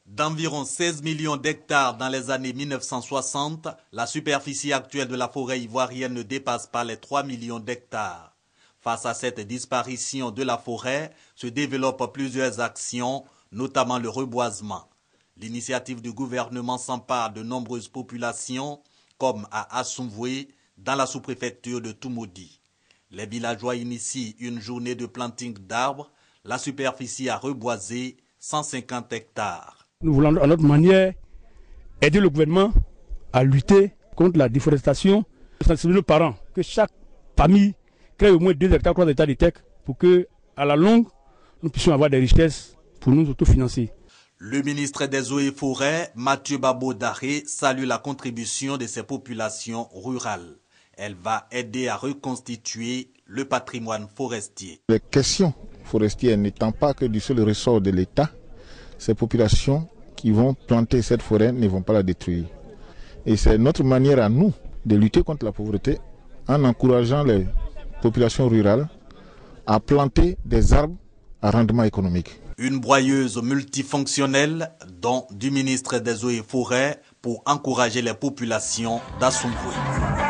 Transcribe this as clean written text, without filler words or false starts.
D'environ 16 millions d'hectares dans les années 1960, la superficie actuelle de la forêt ivoirienne ne dépasse pas les 3 millions d'hectares. Face à cette disparition de la forêt, se développent plusieurs actions, notamment le reboisement. L'initiative du gouvernement s'empare de nombreuses populations, comme à Assoumvoué, dans la sous-préfecture de Toumoudi. Les villageois initient une journée de planting d'arbres. La superficie à reboiser, 150 hectares. Nous voulons à notre manière aider le gouvernement à lutter contre la déforestation. Sensibiliser nos parents que chaque famille crée au moins 2 hectares, 3 hectares de terre pour que, à la longue, nous puissions avoir des richesses pour nous autofinancer. Le ministre des Eaux et Forêts, Mathieu Babo Daré, salue la contribution de ces populations rurales. Elle va aider à reconstituer le patrimoine forestier. Les questions forestières n'étant pas que du seul ressort de l'État, ces populations qui vont planter cette forêt ne vont pas la détruire. Et c'est notre manière à nous de lutter contre la pauvreté en encourageant les populations rurales à planter des arbres à rendement économique. Une broyeuse multifonctionnelle, dont du ministre des Eaux et Forêts, pour encourager les populations d'Assoumvoué.